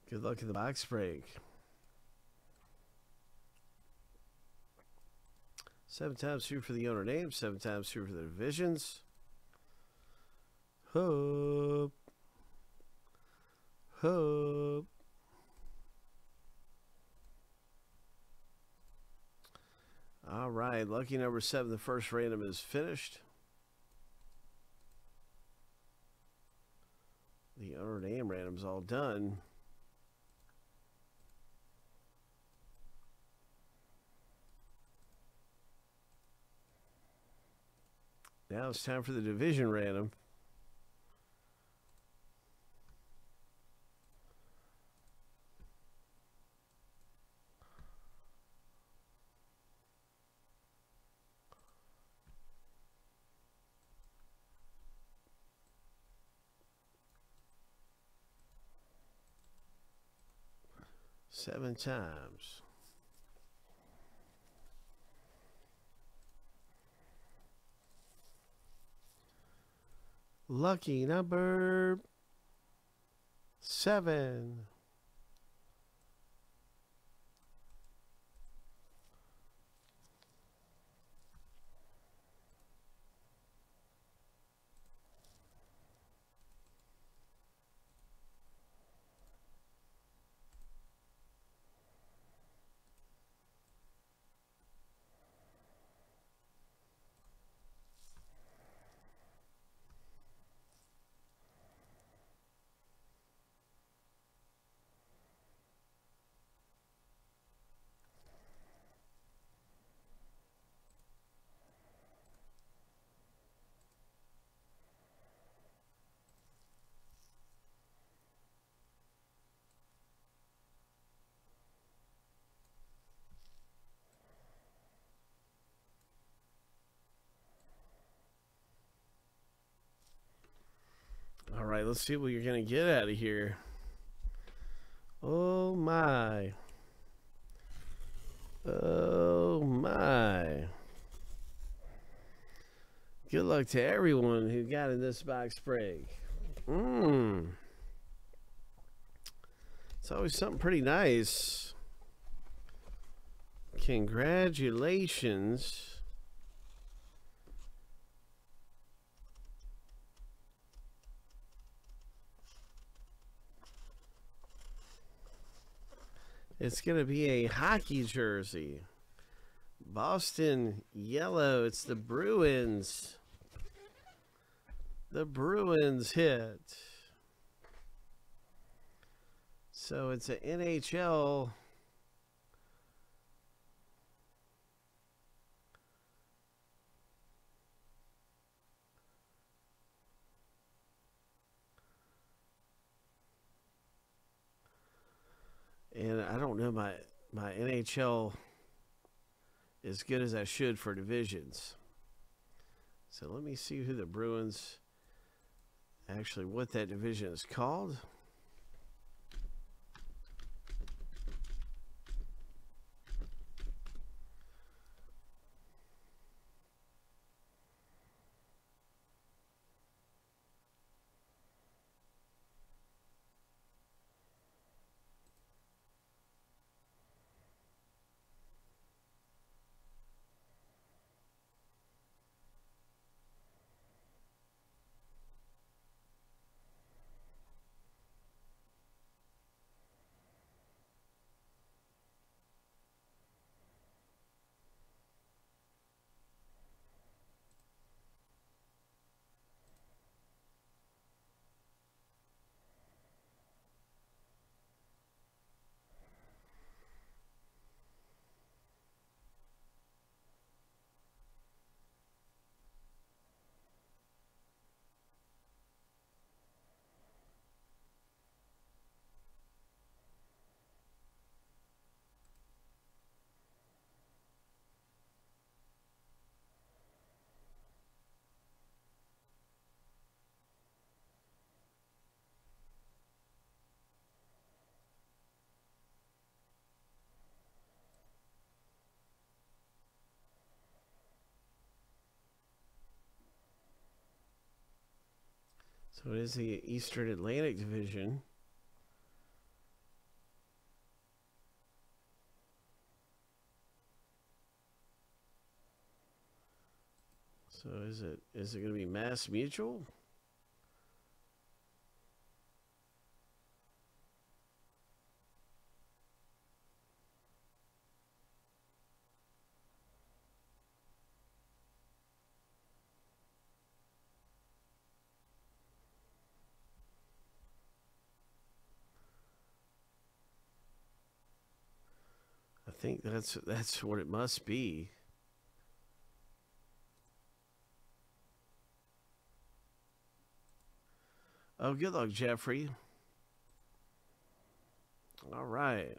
Good luck in the box break. 7 times through for the owner name, 7 times through for the divisions. Hope. Hope. All right, lucky number 7, the first random is finished. The owner name random's all done. Now it's time for the division random. Seven times. Lucky number 7. All right, let's see what you're going to get out of here. Oh, my. Oh, my. Good luck to everyone who got in this box break. It's always something pretty nice. Congratulations. It's going to be a hockey jersey. Boston yellow. It's the Bruins. The Bruins hit. So it's an NHL. And I don't know my NHL as good as I should for divisions. So let me see who the Bruins, actually what that division is called. So it is the Eastern Atlantic Division. So is it going to be Mass Mutual? I think that's what it must be. Oh, good luck, Jeffrey. All right.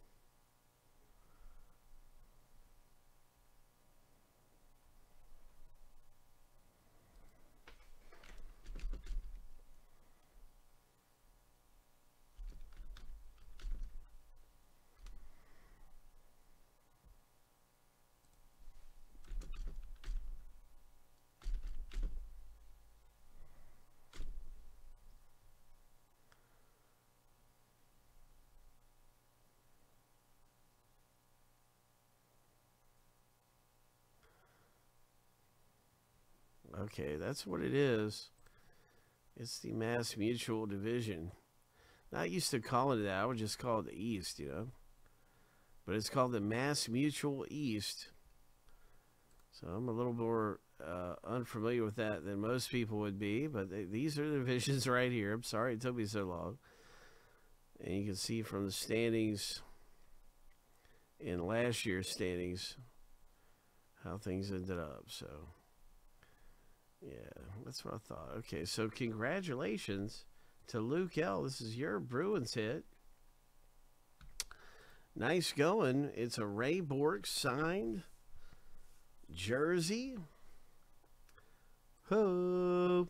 Okay, that's what it is. It's the Mass Mutual Division. Not used to calling it that. I would just call it the East, you know. But it's called the Mass Mutual East. So I'm a little more unfamiliar with that than most people would be. But these are the divisions right here. I'm sorry it took me so long. And you can see from the standings in last year's standings how things ended up. So, yeah, that's what I thought. Okay, so congratulations to Luke L. This is your Bruins hit. Nice going. It's a Ray Bork signed jersey. Ho.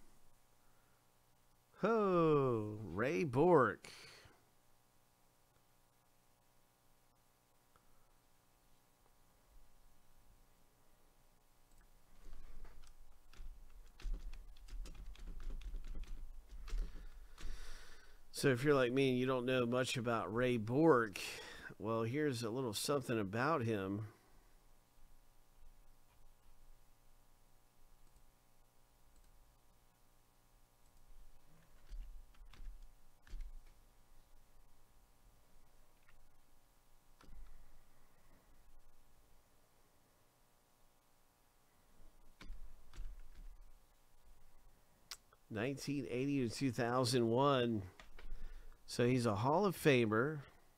Ho. Ray Bork. So if you're like me and you don't know much about Ray Bork, well, here's a little something about him. (1980 to 2001). So he's a Hall of Famer,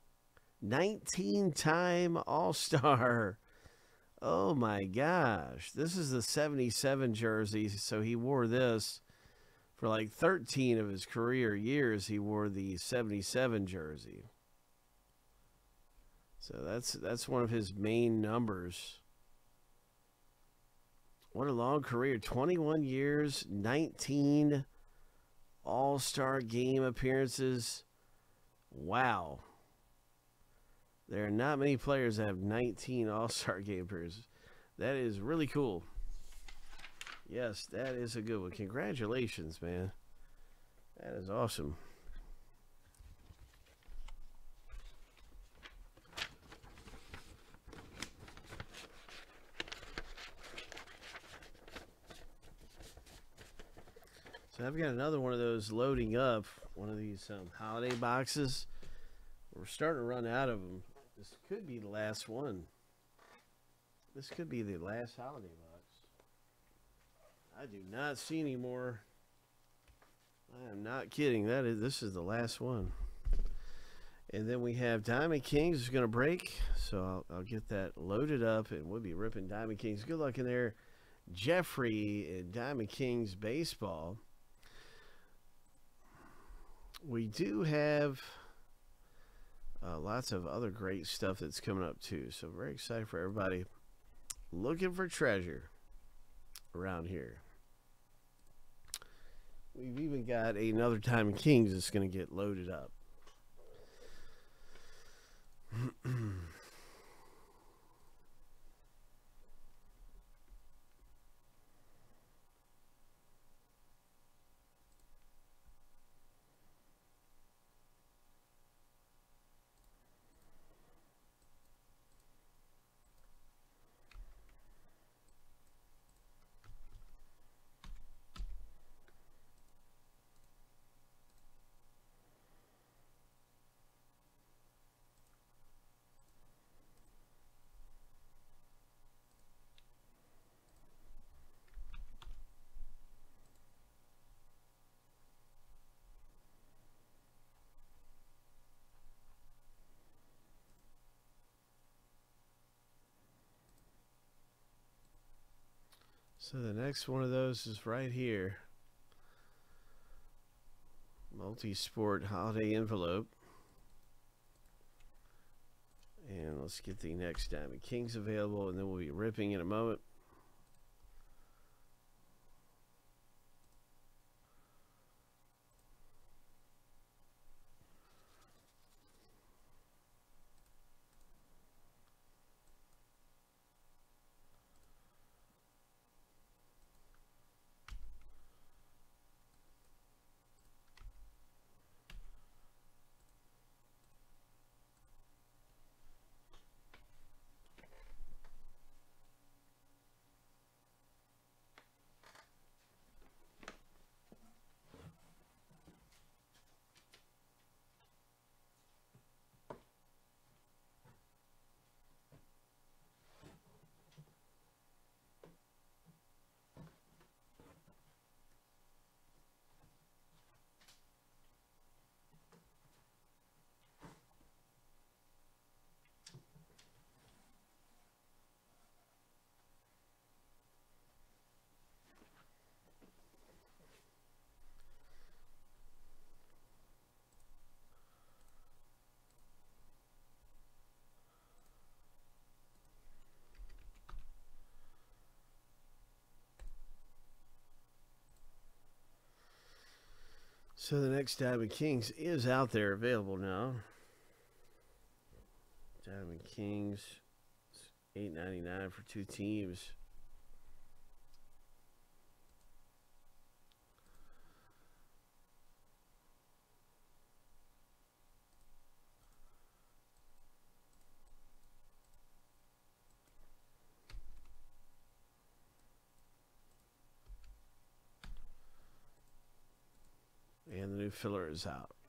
19-time All-Star. Oh my gosh. This is the 77 jersey. So he wore this for like 13 of his career years. He wore the 77 jersey. So that's one of his main numbers. What a long career. 21 years, 19 All-Star game appearances. Wow. There are not many players that have 19 All-Star game appearances. That is really cool. Yes, that is a good one. Congratulations, man. That is awesome. So I've got another one of those loading up, one of these holiday boxes. We're starting to run out of them. This could be the last one. This could be the last holiday box. I do not see any more. I am not kidding. This is the last one. And then we have Diamond Kings is going to break. So I'll get that loaded up and we'll be ripping Diamond Kings. Good luck in there. Jeffrey and Diamond Kings baseball. We do have lots of other great stuff that's coming up too. So very excited for everybody looking for treasure around here. We've even got another Diamond Kings that's going to get loaded up. So the next one of those is right here. Multi-sport holiday envelope. And let's get the next Diamond Kings available, and then we'll be ripping in a moment. So the next Diamond Kings is out there available now. Diamond Kings, $8.99 for 2 teams. And the new filler is out.